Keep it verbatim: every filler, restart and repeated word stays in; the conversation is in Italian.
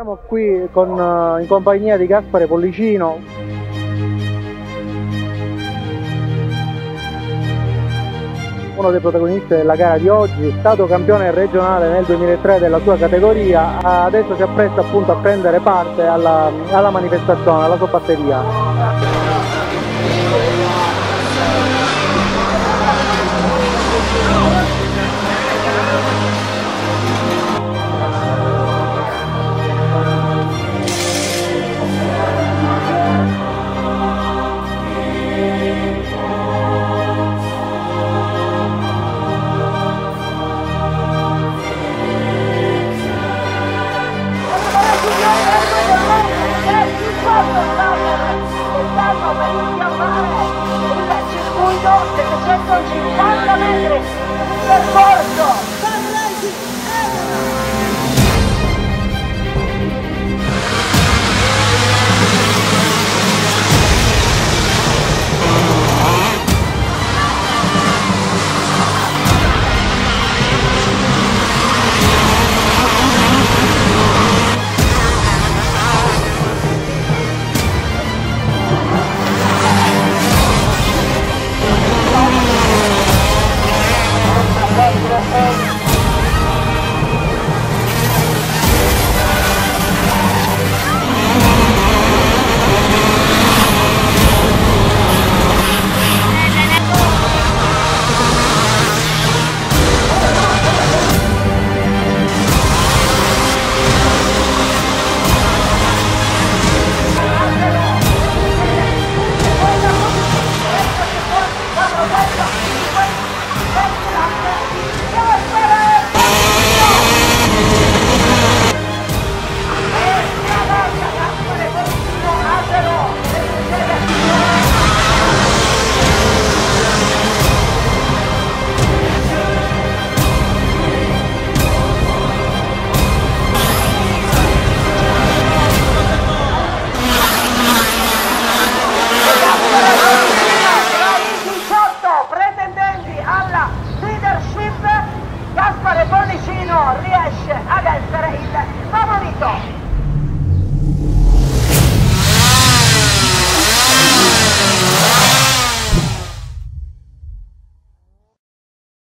Siamo qui con, in compagnia di Gaspare Pollicino. Uno dei protagonisti della gara di oggi, è stato campione regionale nel duemilatré della sua categoria, adesso si appresta appunto a prendere parte alla, alla manifestazione, alla sua batteria. settecentocinquanta metri di percorso. Gaspare Pollicino riesce ad essere il favorito.